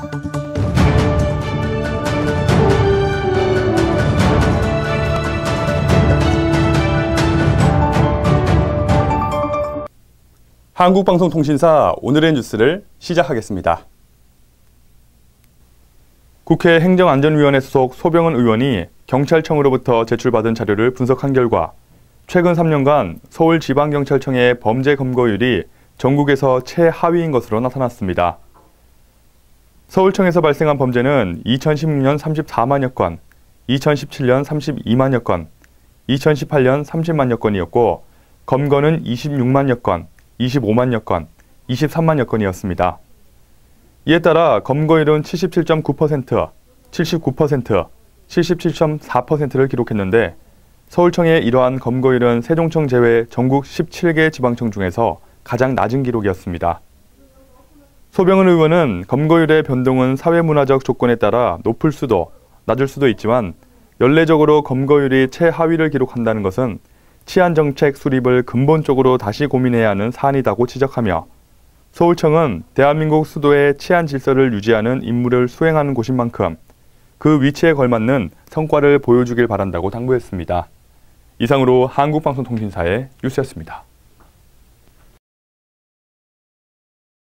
한국방송통신사 오늘의 뉴스를 시작하겠습니다. 국회 행정안전위원회 소속 소병은 의원이 경찰청으로부터 제출받은 자료를 분석한 결과 최근 3년간 서울지방경찰청의 범죄 검거율이 전국에서 최하위인 것으로 나타났습니다. 서울청에서 발생한 범죄는 2016년 34만여 건, 2017년 32만여 건, 2018년 30만여 건이었고 검거는 26만여 건, 25만여 건, 23만여 건이었습니다. 이에 따라 검거율은 77.9%, 79%, 77.4%를 기록했는데 서울청의 이러한 검거율은 세종청 제외 전국 17개 지방청 중에서 가장 낮은 기록이었습니다. 소병은 의원은 검거율의 변동은 사회문화적 조건에 따라 높을 수도, 낮을 수도 있지만 연례적으로 검거율이 최하위를 기록한다는 것은 치안정책 수립을 근본적으로 다시 고민해야 하는 사안이라고 지적하며 서울청은 대한민국 수도의 치안 질서를 유지하는 임무를 수행하는 곳인 만큼 그 위치에 걸맞는 성과를 보여주길 바란다고 당부했습니다. 이상으로 한국방송통신사의 뉴스였습니다.